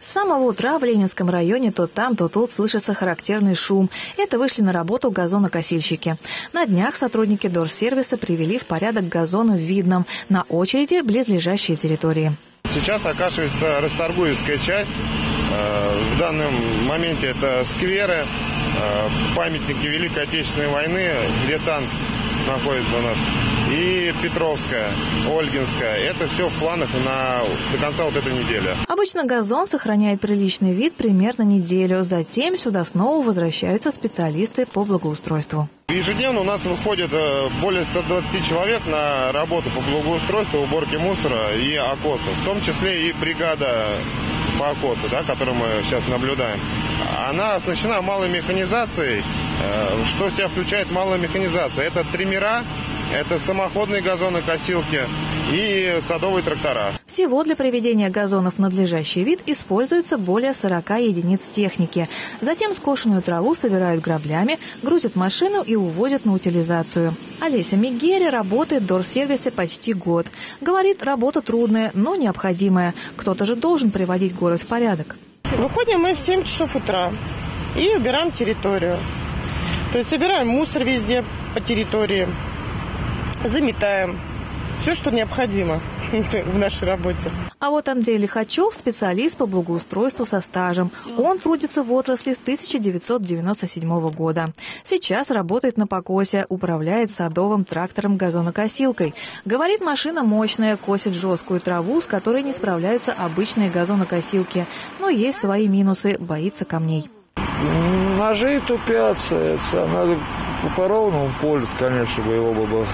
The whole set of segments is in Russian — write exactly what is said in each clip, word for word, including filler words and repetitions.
С самого утра в Ленинском районе то там, то тут слышится характерный шум. Это вышли на работу газонокосильщики. На днях сотрудники Дорсервиса привели в порядок газоны в Видном. На очереди близлежащие территории. Сейчас окашивается Расторгуевская часть. В данном моменте это скверы, памятники Великой Отечественной войны, где танк находится у нас, и Петровская, Ольгинская. Это все в планах на, до конца вот этой недели. Обычно газон сохраняет приличный вид примерно неделю. Затем сюда снова возвращаются специалисты по благоустройству. Ежедневно у нас выходит более ста двадцати человек на работу по благоустройству, уборке мусора и окосу. В том числе и бригада по окосу, да, которую мы сейчас наблюдаем. Она оснащена малой механизацией. Что в себя включает малая механизация? Это триммера, это самоходные газонокосилки и садовые трактора. Всего для приведения газонов в надлежащий вид используется более сорока единиц техники. Затем скошенную траву собирают граблями, грузят в машину и увозят на утилизацию. Олеся Мигери работает в Дорсервисе почти год. Говорит, работа трудная, но необходимая. Кто-то же должен приводить город в порядок. Выходим мы в семь часов утра и убираем территорию. То есть собираем мусор везде по территории, заметаем. Все, что необходимо в нашей работе. А вот Андрей Лихачев – специалист по благоустройству со стажем. Он трудится в отрасли с тысяча девятьсот девяносто седьмого года. Сейчас работает на покосе, управляет садовым трактором-газонокосилкой. Говорит, машина мощная, косит жесткую траву, с которой не справляются обычные газонокосилки. Но есть свои минусы – боится камней. Ножи тупятся, это надо по ровному полю, конечно, бы его было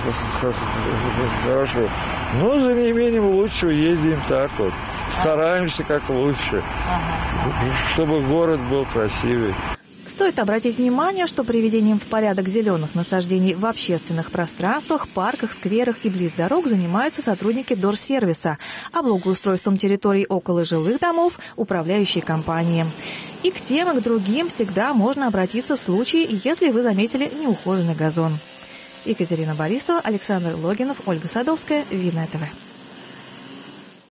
хорошо. Но, за неимением лучшего ездим так вот. Стараемся как лучше, чтобы город был красивый. Стоит обратить внимание, что приведением в порядок зеленых насаждений в общественных пространствах, парках, скверах и близ дорог занимаются сотрудники Дорсервиса, а благоустройством территорий около жилых домов – управляющие компании. И к тем, и к другим всегда можно обратиться в случае, если вы заметили неухоженный газон. Екатерина Борисова, Александр Логинов, Ольга Садовская, Видное ТВ.